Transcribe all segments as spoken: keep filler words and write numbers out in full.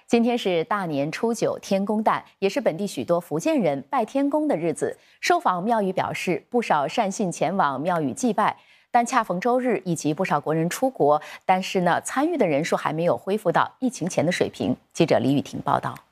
今天是大年初九天公诞，也是本地许多福建人拜天公的日子。受访庙宇表示，不少善信前往庙宇祭拜，但恰逢周日以及不少国人出国，但是呢，参与的人数还没有恢复到疫情前的水平。记者李雨婷报道。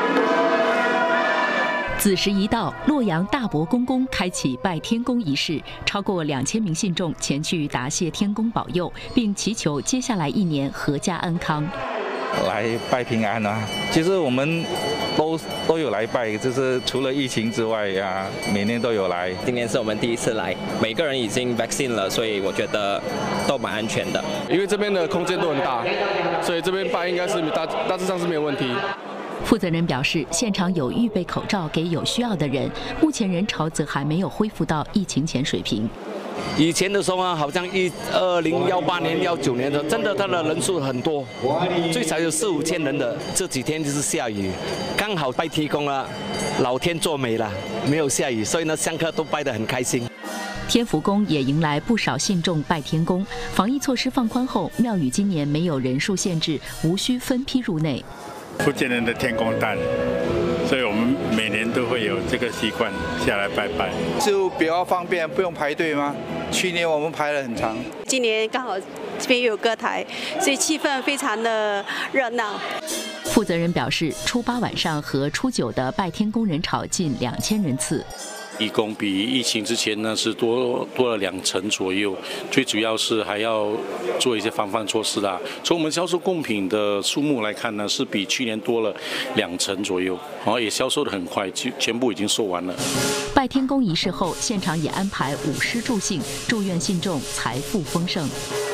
子时一到，洛阳大伯公宫开启拜天公仪式，超过两千名信众前去答谢天公保佑，并祈求接下来一年阖家安康。 来拜平安啊！其实我们都都有来拜，就是除了疫情之外呀，每年都有来。 今年是我们第一次来，每个人已经 vaccine 了，所以我觉得都蛮安全的。 因为这边的空间都很大，所以这边拜应该是大大致上是没有问题。 负责人表示，现场有预备口罩给有需要的人，目前人潮则还没有恢复到疫情前水平。 以前的时候啊，好像一二零幺八年、幺九年的，真的他的人数很多，最少有四五千人的。这几天就是下雨，刚好拜天公了，老天作美了，没有下雨，所以呢，香客都拜得很开心。 天福宫也迎来不少信众拜天公，防疫措施放宽后，庙宇今年没有人数限制，无需分批入内。 福建人的天公诞，所以我们每年都会有这个习惯下来拜拜， 就比较方便，不用排队吗？去年我们排了很长， 今年刚好这边有歌台，所以气氛非常的热闹。 负责人表示，初八晚上和初九的拜天公人潮近两千人次。 义工比疫情之前呢是多多了两成左右，最主要是还要做一些防范措施啦。从我们销售贡品的数目来看呢，是比去年多了两成左右，然后也销售得很快，就全部已经售完了。 拜天公仪式后，现场也安排舞狮助兴，祝愿信众财富丰盛。